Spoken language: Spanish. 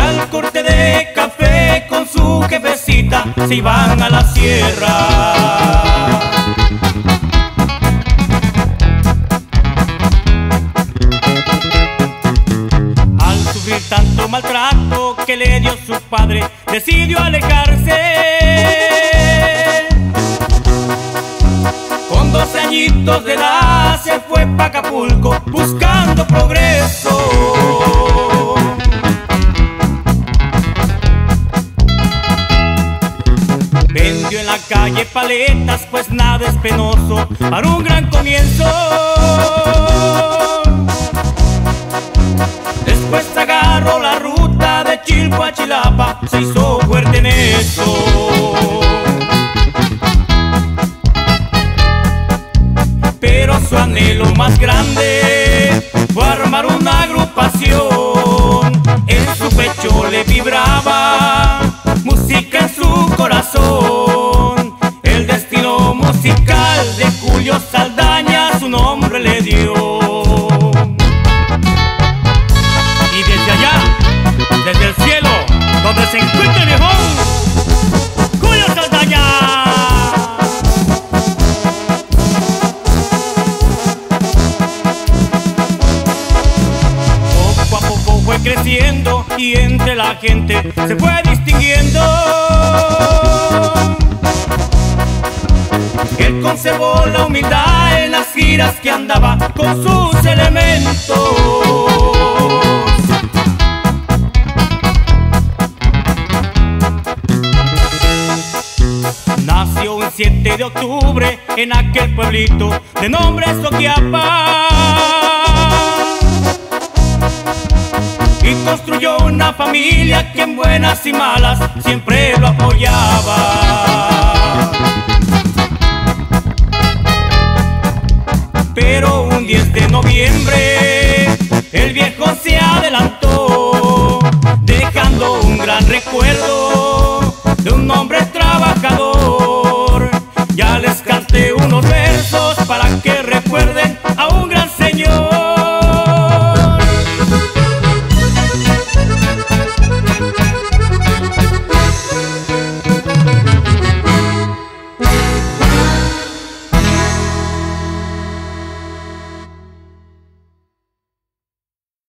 al corte de café con su jefecita se iban a la sierra. Al sufrir tanto maltrato que le dio su padre, decidió alejarse. Con 12 añitos de edad se fue pa' Acapulco buscando progreso. Vendió en la calle paletas, pues nada es penoso para un gran comienzo. Después agarró la ruta de Chilpo a Chilapa, se hizo fuerte en eso. Pero su anhelo más grande fue armar una agrupación. En su pecho le vibraba música en su corazón. El destino musical de Julio Saldaña su nombre le dio. Y desde allá, desde el cielo, donde se encuentra el viejón, Julio Saldaña. Poco a poco fue creciendo y entre la gente se fue distinguiendo. Él conservó la humildad en las giras que andaba con sus elementos. Nació un 7 de octubre en aquel pueblito de nombre Soquiapa, y construyó una familia que en buenas y malas siempre lo apoyaba.